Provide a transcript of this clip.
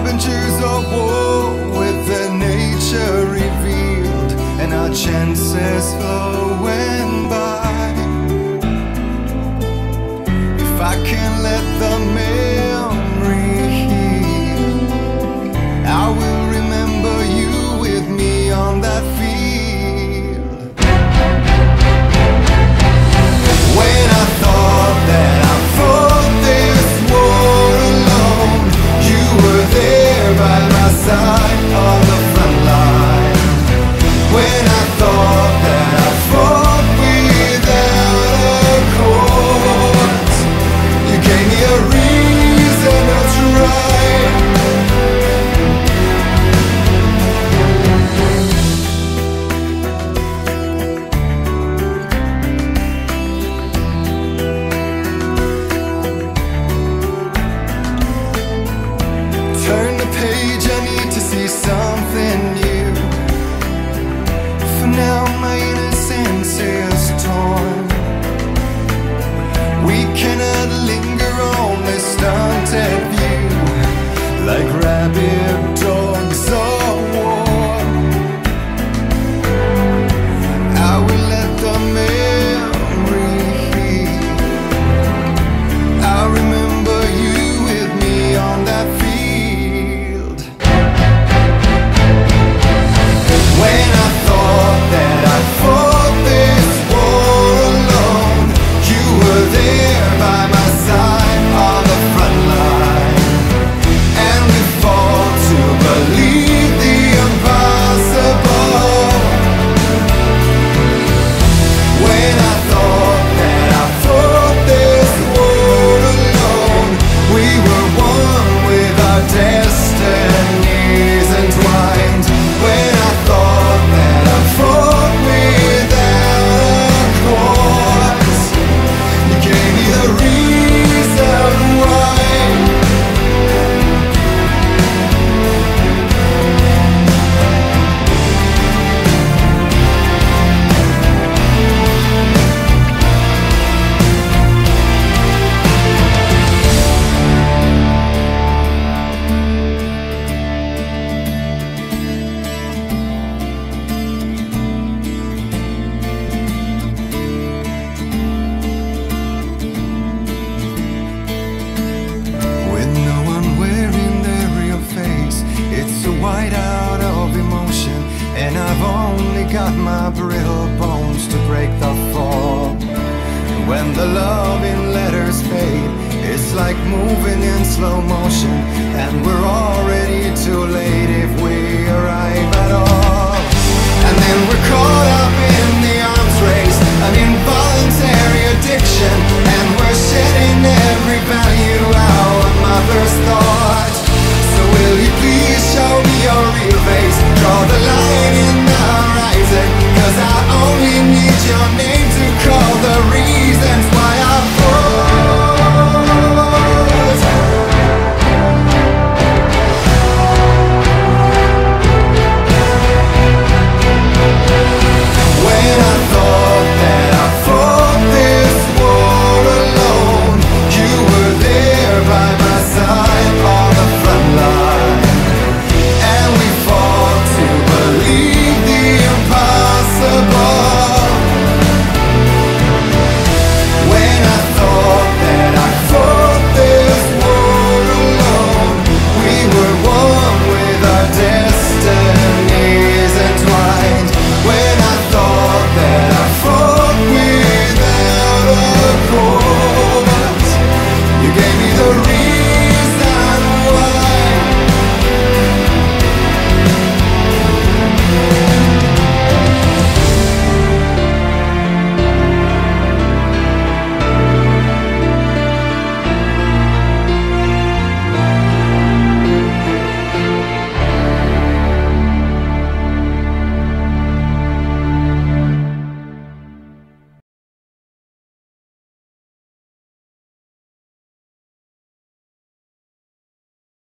harbingers of war with their nature revealed, and our chances flowing by. If I can let the memory heal, I will remember you with me on that field. When I thought that I fought this war alone, you were there by my side on the front line. When I thought that I fought without a cause, you gave me a reason to try. Turn the page, I need to see something new. For now my innocence is torn. We cannot linger on this stunted view, like rabid dogs of war. I will let the memory heal. I remember you with me on that field. When I thought that I fought this war alone, you were there by my side on the front line. And we fought to believe the impossible. When I thought that I fought this war alone, we were one with our destinies entwined. When I thought that I fought without a cause, you gave me the reason why. With no one wearing their real face, it's a whiteout of emotion, and I've only got my brittle bones to break the fall. And when the love in letters fade, it's like moving in slow motion, and we're already too late if we arrive at all. And then we're caught up in the arms race, an involuntary addiction.